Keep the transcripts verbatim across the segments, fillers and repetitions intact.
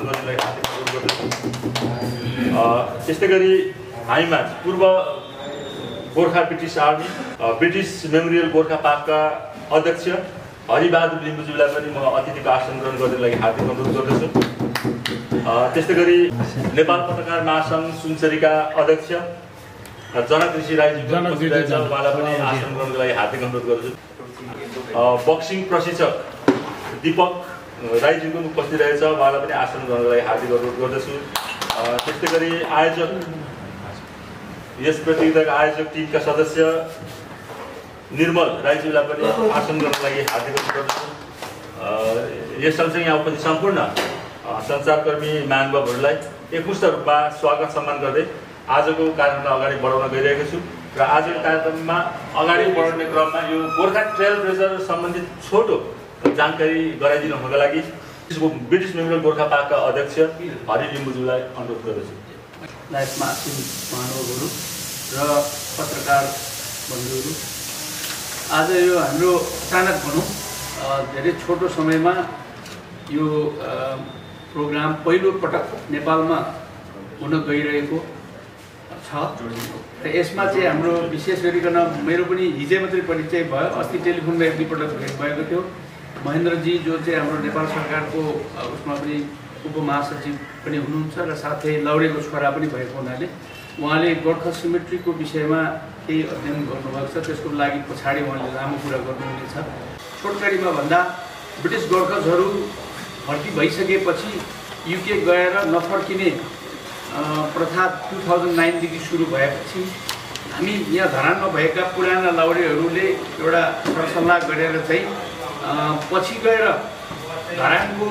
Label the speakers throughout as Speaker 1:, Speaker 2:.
Speaker 1: गर्नलाई हार्दिक अनुरोध गर्दछु। त्यस्तै गरी हामीमा पूर्व Gorkha British army British memorial Gorkha पार्कका अध्यक्ष हरिबहादुर लिम्बुज्यूलाई पनि म अतिथिको आसन ग्रहण गर्नको लागि हार्दिक अनुरोध गर्दछु। त्यस्तै गरी नेपाल पत्रकार महासङ्घ सुनसरीका अध्यक्ष जनक ऋषि राईज्यू उहाँलाई पनि आसन ग्रहणको लागि हार्दिक अनुरोध गर्दछु। बक्सिङ प्रशिक्षक दीपक राईज्यूको उपस्थित रहेछ, उहाँलाई पनि आसन ग्रहणको लागि हार्दिक अनुरोध गर्दछु। त्यस्तै गरी आयोजक यस प्रतियोगिताका आयोजक टिमका सदस्य निर्मल राईज्यूलाई पनि आसन गर्नको लागि हार्दिक अनुरोध गर्दछु। यस सँगसँगै यहाँ उपस्थित सम्पूर्ण सञ्चारकर्मी महानुभावहरूलाई एकमुष्ट रूपमा स्वागत सम्मान गर्दै आजको कार्यक्रमलाई अगाडि बढाउन गइरहेको छु। र आजको कार्यक्रममा अगाडि बढाउने क्रममा यो गोर्खा ट्रेल ब्लेजर सम्बन्धित छोटो जानकारी गराइदिनु हुनुको लागि ब्रिटिस मेमोरियल गोर्खा पार्कका अध्यक्ष हरि लिम्बुज्यूलाई अनुरोध गर्दछु।
Speaker 2: लाइफमा आसीन महानुभावहरू र पत्रकार बन्धुहरू, आज यो हाम्रो अचानक भनौँ धेरै छोटो समयमा यो प्रोग्राम पहिलो पटक नेपालमा हुन गइरहेको छ र यसमा चाहिँ हाम्रो विशेष गरिकन मेरो पनि हिजै मात्रै परिचय भयो। अस्ति टेलिफोनमा एक दुईपटक भेट भएको थियो। महेन्द्रजी जो चाहिँ हाम्रो नेपाल सरकारको उसमा पनि उपमहासचिव पनि हुनुहुन्छ र साथै लौरेको छोरा पनि भएको हुनाले उहाँले गोर्खा सिमेट्रीको विषयमा केही अध्ययन गर्नुभएको छ। त्यसको लागि पछाडि उहाँले लामो कुरा गर्नुहुनेछ। छोटकरीमा भन्दा ब्रिटिस गोर्खाजहरू भर्ती भइसकेपछि युके गएर नफर्किने प्रथा टु थाउजन्ड नाइनदेखि सुरु भएपछि हामी यहाँ धरानमा भएका पुराना लाउरेहरूले एउटा सरसल्लाह गरेर चाहिँ पछि गएर धरानको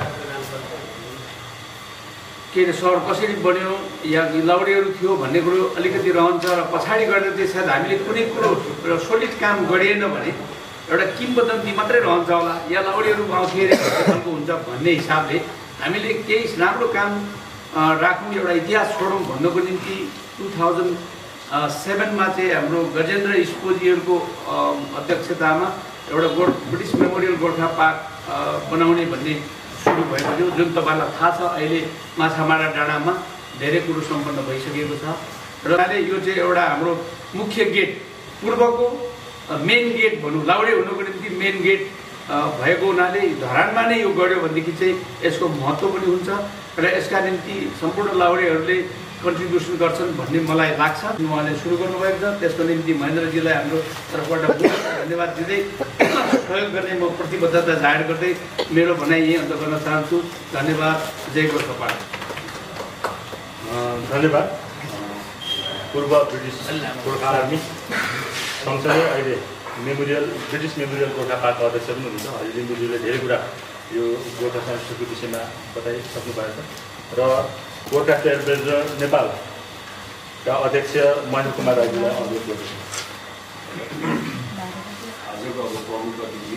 Speaker 2: के अरे सहर कसरी बन्यो या लाउरेहरू थियो भन्ने कुरो अलिकति रहन्छ र पछाडि गएर चाहिँ सायद हामीले कुनै कुरो एउटा सोलिड काम गरिएन भने एउटा किम्बदन्ती मात्रै रहन्छ होला या लाउरेहरू आउँथे खालको हुन्छ भन्ने हिसाबले हामीले केही राम्रो काम राख्नु, एउटा इतिहास छोडौँ भन्नको निम्ति टु थाउजन्ड सेभेनमा चाहिँ हाम्रो गजेन्द्र स्पोजीहरूको अध्यक्षतामा एउटा गोर ब्रिटिस मेमोरियल गोर्खा पार्क बनाउने भन्ने सुरु भएको थियो, जुन तपाईँलाई थाहा छ अहिले माछामारा डाँडामा धेरै कुरो सम्पन्न भइसकेको छ। र यो चाहिँ एउटा हाम्रो मुख्य गेट, पूर्वको मेन गेट भनौँ, लाउरे हुनुको निम्ति मेन गेट भएको हुनाले धरानमा नै यो गऱ्यो भनेदेखि चाहिँ यसको महत्त्व पनि हुन्छ र यसका निम्ति सम्पूर्ण लाउरेहरूले कन्ट्रिब्युसन गर्छन् भन्ने मलाई लाग्छ। उहाँले सुरु गर्नुभएको छ, त्यसको निम्ति महेन्द्रजीलाई हाम्रो तर्फबाट धन्यवाद दिँदै सहयोग गर्ने म प्रतिबद्धता जाहेर गर्दै मेरो भनाइ यही अन्त गर्न चाहन्छु। धन्यवाद। जय गोर्खा पार्क।
Speaker 1: धन्यवाद। पूर्व ब्रिटिस गोर्खा आर्मी सँगसँगै अहिले मेमोरियल ब्रिटिस मेमोरियल गोर्खा पार्कका अध्यक्ष पनि हुनुहुन्छ हरि लिम्बुज्यूले धेरै कुरा यो गोर्खा संस्कृतिको विषयमा बताइसक्नु भएको छ र गोर्खा ट्रेल ब्लेजर नेपालका अध्यक्ष महेन्द्र कुमार राईजीलाई अनुरोध गर्दछु।
Speaker 3: आजको अब प्रमुख अतिथि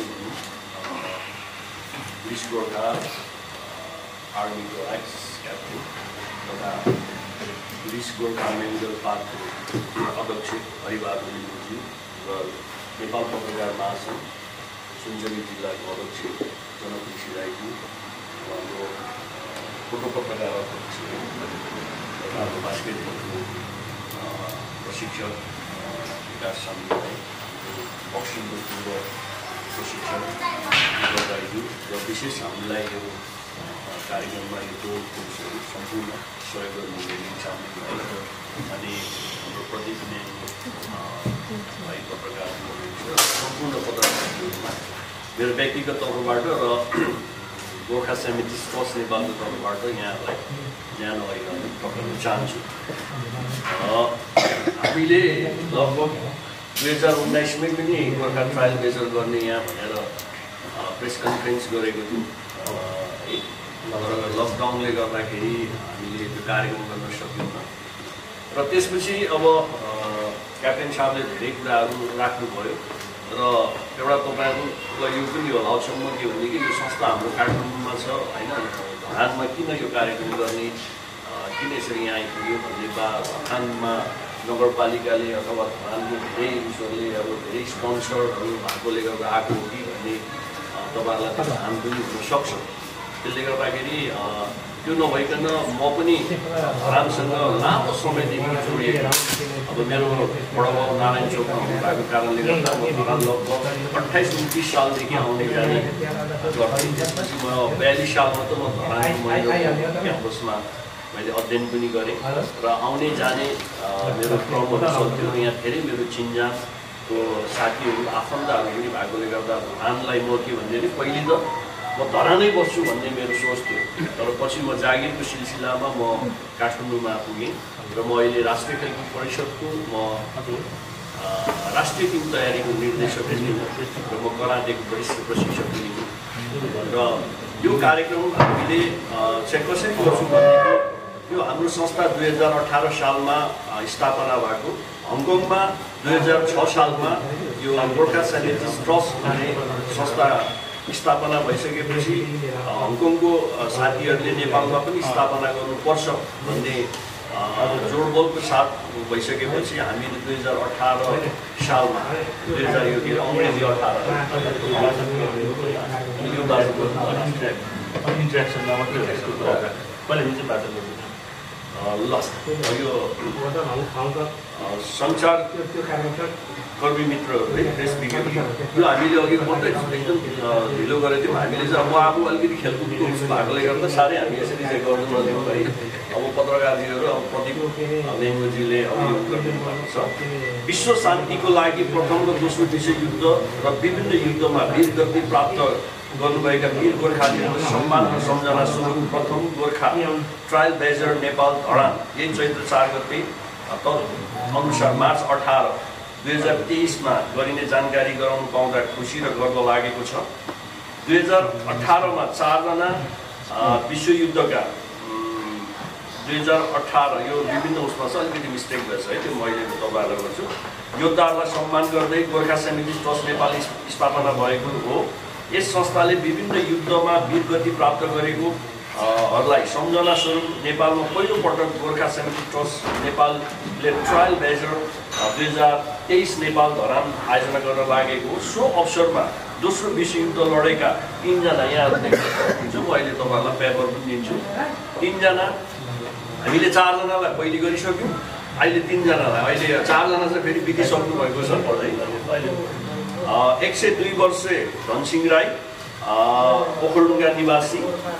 Speaker 3: ब्रिटिस गोर्खा आर्मीको एक्स क्याप्टेन तथा ब्रिटिस गोर्खा मेमोरियल पार्कको अध्यक्ष हरिबहादुर लिम्बुज्यू र नेपाल पत्रकार महासङ्घ सुनसरी जिल्लाको अध्यक्ष जनक ऋषि राईज्यू, हाम्रो फोटो पत्रकार अध्यक्ष तथा हाम्रो बास्केटबलको प्रशिक्षक विकास सामलाई, बक्सिङको पूर्व प्रशिक्षक राईज्यू र विशेष हामीलाई यो कार्यक्रममा यो टोल पुरुषहरू सम्पूर्ण सहयोग गर्नुहुने सामलाई अनि हाम्रो प्रदीप भाइ पत्रकार सम्पूर्ण पत्रकारहरूमा मेरो व्यक्तिगत तर्फबाट र गोर्खा सेमेट्री ट्रस्ट नेपालको तर्फबाट यहाँलाई न्यानो अभिवादन पठाउन चाहन्छु। हामीले लगभग दुई हजार उन्नाइसमै पनि गोर्खा ट्रायल ब्लेजर गर्ने यहाँ भनेर प्रेस कन्फरेन्स गरेको थियौँ, तर लकडाउनले गर्दाखेरि हामीले त्यो कार्यक्रम गर्न सकेनौँ र त्यसपछि अब क्याप्टेन साहबले धेरै कुराहरू राख्नुभयो र एउटा तपाईँहरूलाई यो पनि होला अचम्म के भने कि यो संस्था हाम्रो काठमाडौँमा छ होइन, धरानमा किन यो कार्यक्रम गर्ने, किन यसरी यहाँ आइपुग्यो भन्ने बा धरानमा नगरपालिकाले अथवा धरानको धेरै उसहरूले अब धेरै स्पोन्सरहरू भएकोले गर्दा आएको हो कि भन्ने तपाईँहरूलाई थाहा पनि हुनसक्छ। त्यसले गर्दाखेरि त्यो नभइकन म पनि धरानसँग लामो समयदेखि जोडिएको अब मेरो बडाबाउ नारायण चोकमा भएको कारणले गर्दा म धरान लगभग अठाइस उन्तिस सालदेखि आउने जाने गर्थेँ। त्यसपछि म बयालिस सालमा त म धरान क्याम्पसमा मैले अध्ययन पनि गरेँ र आउने जाने मेरो क्रमहरू चल्थ्यो। यहाँ धेरै मेरो चिन्जानको साथीहरू आफन्तहरू पनि भएकोले गर्दा धरानलाई म के भन्दाखेरि पहिले त म धरानै बस्छु भन्ने मेरो सोच थियो। तर पछि म जागिरको सिलसिलामा म काठमाडौँमा पुगेँ र म अहिले राष्ट्रिय खेलकुद परिषदको म राष्ट्रिय टिम तयारीको निर्देशक पनि र म कराटेको वरिष्ठ प्रशिक्षक पनि हुँ। र यो कार्यक्रम हामीले चाहिँ कसरी गर्छौँ भनेको यो हाम्रो संस्था दुई हजार अठार सालमा स्थापना भएको, हङकङमा दुई हजार छ सालमा यो गोर्खा सेलिब्रिटिज ट्रस्ट भन्ने संस्था स्थापना भइसकेपछि हङकङको साथीहरूले नेपालमा पनि स्थापना गर्नुपर्छ भन्ने जोडबलको साथ भइसकेपछि हामीले दुई हजार अठार सालमा दुई हजार यो के अङ्ग्रेजी अठार
Speaker 1: इन्ट्रेक्सनमा मात्रै
Speaker 3: ल यो सञ्चार कर्मी मित्रहरूले प्रेस विज्ञप्ति यो हामीले अघि मात्रै एकदम ढिलो गरेको थियौँ। हामीले चाहिँ अब अब अलिकति खेलकुदको उस भएकोले गर्दा साह्रै हामी यसरी चाहिँ गर्नु नदिउँ है। अब पत्रकारजीहरू अब प्रदीप लेङ्गोजीले अभियोग गरिदिनु भएको छ। विश्व शान्तिको लागि प्रथम र दोस्रो विश्वयुद्ध र विभिन्न युद्धमा वीर गति प्राप्त गर्नुभएका वीर गोर्खालीहरूको सम्मान र सम्झना स्वरूप प्रथम गोर्खा ट्रायल बेजर नेपाल धरान यही चैत्र चार गते अनुसार मार्च अठार दुई हजार तेइसमा गरिने जानकारी गराउनु पाउँदा खुसी र गर्व लागेको छ। दुई हजार अठारमा चारजना विश्वयुद्धका दुई हजार अठार यो विभिन्न उसमा छ, अलिकति मिस्टेक भएछ है, त्यो मैले तपाईँहरूलाई गर्छु। योद्धाहरूलाई सम्मान गर्दै गोर्खा सेलिब्रिटिज ट्रस्ट नेपाल स्थापना भएको हो। यस संस्थाले विभिन्न युद्धमा वीरगति प्राप्त गरेको हरूलाई सम्झना स्वरूप नेपालमा पहिलो पटक गोर्खा सेलिब्रिटिज ट्रस्ट नेपालले ट्रायल बेजर दुई हजार तेइस नेपाल धरान आयोजना गर्न लागेको हो। सो अवसरमा दोस्रो विश्वयुद्ध लडेका तिनजना यहाँ दिन्छु, म अहिले तपाईँहरूलाई पेपर पनि दिन्छु। तिनजना हामीले चारजनालाई पहिले गरिसक्यौँ, अहिले तिनजनालाई, अहिले चारजना चाहिँ फेरि बितिसक्नु भएको छ पढ्दै। एक सय दुई वर्षे धनसिंह राई ओखलढुङ्गा निवासी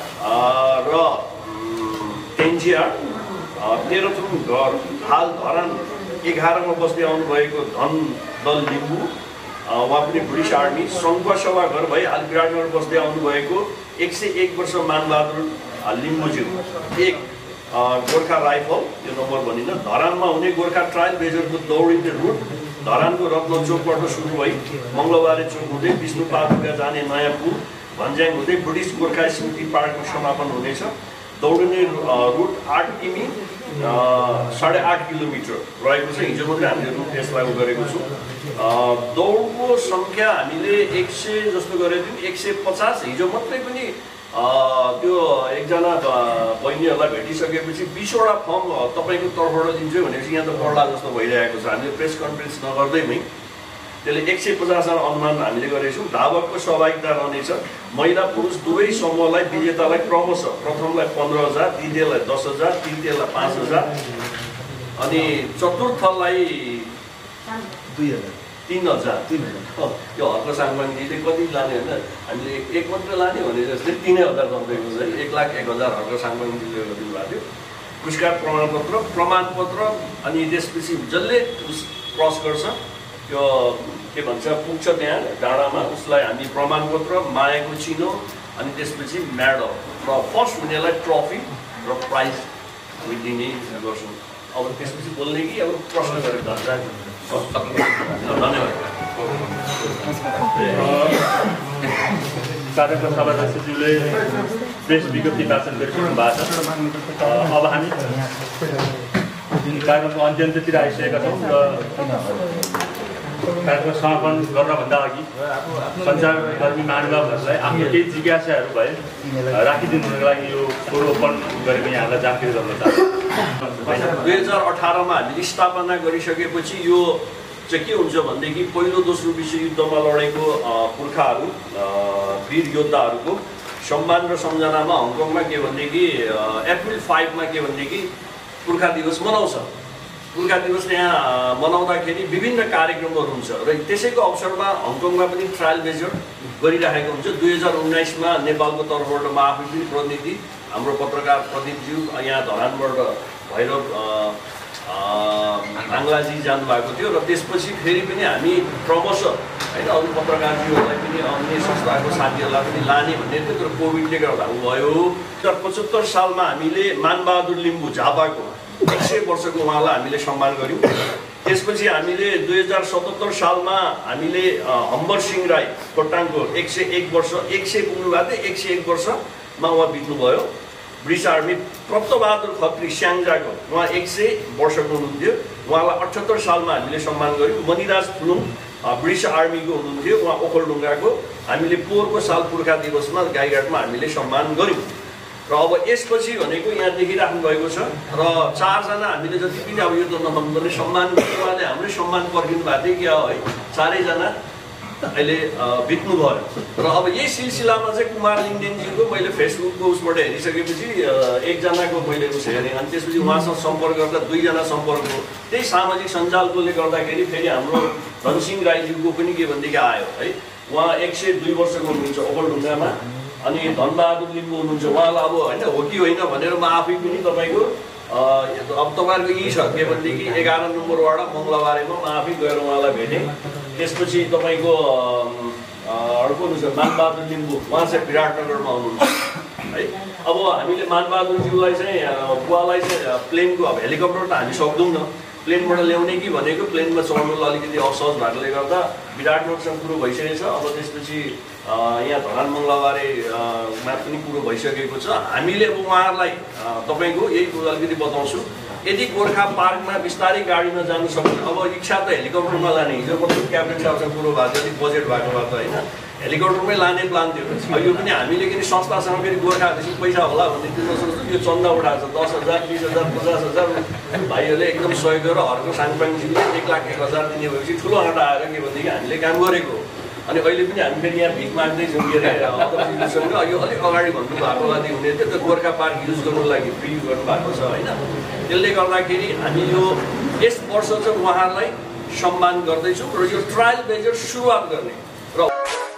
Speaker 3: र तेन्जिया तेह्रथुम घर हाल धरान एघारमा बस्दै आउनुभएको धन दल लिम्बू, उहाँ पनि ब्रिटिस आर्मी सङ्घुवा सभा घर भई हाल विराटनगर बस्दै आउनुभएको एक सय एक वर्ष मानबहादुर लिम्बूज्यू, एक गोर्खा राइफल, यो नम्बर भनिन। धरानमा हुने गोर्खा ट्रायल बेजरको दौडिने रुट धरानको रत्न चोकबाट सुरु भई मङ्गलबारे चोक हुँदै विष्णु पादुका जाने नयाँ पुल भन्ज्याङ हुँदै ब्रिटिस गोर्खा स्मृति पार्कको समापन हुनेछ। दौडिने रुट आठ किमी साढे आठ किलोमिटर रहेको छ। हिजो मात्रै हामीले रुट यसलाई गरेको छौँ। दौडको सङ्ख्या हामीले एक सय जस्तो गरेको थियौँ, एक सय पचास हिजो मात्रै पनि त्यो एकजना बहिनीहरूलाई भेटिसकेपछि बिसवटा फर्म तपाईँको तर्फबाट दिन्छु भनेपछि यहाँ त पढ्ला जस्तो भइरहेको छ। हामीले प्रेस कन्फरेन्स नगर्दैमै त्यसले एक सय पचासजना अनुमान हामीले गरेको छौँ। धावकको सहभागिता रहनेछ। महिला पुरुष दुवै समूहलाई विजेतालाई क्रमशः प्रथमलाई पन्ध्र हजार, द्वितीयलाई दस हजार, तृतीयलाई पाँच हजार अनि चतुर्थलाई दुई हजार तिन हजार तिन हजार यो हर्क साङपाङजीले कति लाने होइन, हामीले एक मात्र लाने भने जस्तै तिनै हजार कम्पेको छ। एक लाख एक हजार हर्क साङपाङजीले दिनुभएको थियो। पुरस्कार प्रमाणपत्र प्रमाणपत्र अनि त्यसपछि जसले क्रस गर्छ त्यो के भन्छ पुग्छ त्यहाँ डाँडामा, उसलाई हामी प्रमाणपत्र मायाको चिनो अनि त्यसपछि मेडल र फर्स्ट हुनेलाई ट्रफी र प्राइज दिने गर्छौँ। अब त्यसपछि बोल्ने कि अब प्रश्न गरेर जान्छ। धन्यवाद।
Speaker 1: कार्यक्रम सभाध्यक्षज्यूले प्रेस विज्ञप्ति वाचन गरिसक्नु भएको छ। अब हामी कार्यक्रमको अन्त्यन्त्यतिर आइसकेका छौँ र कार्यक्रम समापन गर्नभन्दा अघि सञ्चारकर्मी महानुभावहरूलाई आफ्नो केही जिज्ञासाहरू भए राखिदिनुको लागि यो पूर्वपन गरेको यहाँलाई जानकारी गर्न चाहन्छु।
Speaker 3: दुई हजार अठारमा हामीले स्थापना गरिसकेपछि यो चाहिँ के हुन्छ भनेदेखि पहिलो दोस्रो विश्वयुद्धमा लडेको पुर्खाहरू वीर योद्धाहरूको सम्मान र सम्झनामा हङकङमा के भनेदेखि अप्रिल फाइभमा के भनेदेखि पुर्खा दिवस मनाउँछ। पुर्खा दिवस यहाँ मनाउँदाखेरि विभिन्न कार्यक्रमहरू हुन्छ र त्यसैको अवसरमा हङकङमा पनि ट्रायल मेजर गरिराखेको हुन्छ। दुई हजार उन्नाइसमा नेपालको तर्फबाट म आफै पनि प्रतिनिधि हाम्रो पत्रकार प्रदीपज्यू यहाँ धरानबाट भैरव बाङ्लाजी जानुभएको थियो र त्यसपछि फेरि पनि हामी क्रमशः होइन अरू पत्रकारज्यूहरूलाई पनि अन्य संस्थाको साथीहरूलाई पनि लाने भन्ने थियो, तर कोभिडले गर्दा भयो। तर पचहत्तर सालमा हामीले मानबहादुर लिम्बू झापाको एक सय वर्षको उहाँलाई हामीले सम्मान गऱ्यौँ। त्यसपछि हामीले दुई हजार सतहत्तर सालमा हामीले हम्बर सिंह राई खोटाङको एक सय एक वर्ष एक सय पुग्नु भएको थियो, एक सय एक वर्षमा उहाँ बित्नुभयो। ब्रिटिस आर्मी प्रप्तबहादुर खत्री स्याङ्जाको उहाँ एक सय वर्षको हुनुहुन्थ्यो, उहाँलाई अठहत्तर सालमा हामीले सम्मान गऱ्यौँ। मणिराज थुलुङ ब्रिटिस आर्मीको हुनुहुन्थ्यो, उहाँ ओखलढुङ्गाको हामीले पोहोरको साल पुर्खा दिवसमा गाईघाटमा हामीले सम्मान गऱ्यौँ। र अब यसपछि भनेको यहाँ देखिराख्नु भएको छ र चारजना हामीले जति पनि अब यो त नभन्नुपर्ने सम्मान उहाँले हाम्रै सम्मान पर्खिनु भएको थियो क्या है, चारैजना अहिले बित्नु भयो। र अब यही सिलसिलामा चाहिँ कुमार लिङ्गदेनजीको मैले फेसबुकको उसबाट हेरिसकेपछि एकजनाको मैले उस हेरेँ, अनि त्यसपछि उहाँसँग सम्पर्क गर्दा दुईजना सम्पर्क हो। त्यही सामाजिक सञ्जालकोले गर्दाखेरि फेरि हाम्रो धनसिंह राईज्यूको पनि के भनेदेखि आयो है, उहाँ एक सय दुई वर्षको हुनुहुन्छ ओखलढुङ्गामा, अनि धनबहादुर लिम्बू हुनुहुन्छ। उहाँलाई अब होइन हो कि होइन भनेर म आफै पनि तपाईँको अब तपाईँहरूको यी छ के भनेदेखि एघार नम्बर वार्ड मङ्गलबारेमा म आफै गएर उहाँलाई भेटेँ। त्यसपछि तपाईँको अर्को हुनुहुन्छ मानबहादुर लिम्बू, उहाँ चाहिँ विराटनगरमा हुनुहुन्छ है। अब हामीले मानबहादुरज्यूलाई चाहिँ बुवालाई चाहिँ प्लेनको अब हेलिकप्टर त हामी सक्दैनौँ न, प्लेनबाट ल्याउने कि भनेको प्लेनमा चढ्नुलाई अलिकति असहज भएकोले गर्दा विराटनगरसँग कुरो भइसकेको छ। अब त्यसपछि यहाँ धरान मङ्गलबारेमा पनि कुरो भइसकेको छ। हामीले अब उहाँहरूलाई तपाईँको यही कुरो अलिकति बताउँछु, यदि गोर्खा पार्कमा बिस्तारै गाडीमा जानु सक्छ, अब इच्छा त हेलिकप्टरमा लाने, हिजो मतलब क्याप्टेन साहबसँग कुरो भएको थियो, अलिक बजेट भएको भए त होइन हेलिकप्टरमै लाने प्लान थियो। यो पनि हामीले किन संस्थासँग फेरि गोर्खाहरूदेखि पैसा होला भन्ने त्यो नसोच्छु, यो चन्दा उठाएको छ दस हजार बिस हजार पचास हजार भाइहरूले एकदम सहयोग गरेर हर्को साङपाङजीले एक लाख एक हजार दिने भएपछि ठुलो आँटा आएर के भनेदेखि हामीले काम गरेको। अनि अहिले पनि हामी फेरि यहाँ भिख माग्दैछौँ के अरे अध्यक्षसँग, यो अलिक अगाडि भन्नुभएको अगाडि हुने थियो त्यो गोर्खा पार्क युज गर्नुको लागि फ्री गर्नुभएको छ होइन। त्यसले गर्दाखेरि हामी यो यस वर्ष चाहिँ उहाँहरूलाई सम्मान गर्दैछौँ र यो ट्रायल मेजर सुरुवात गर्ने र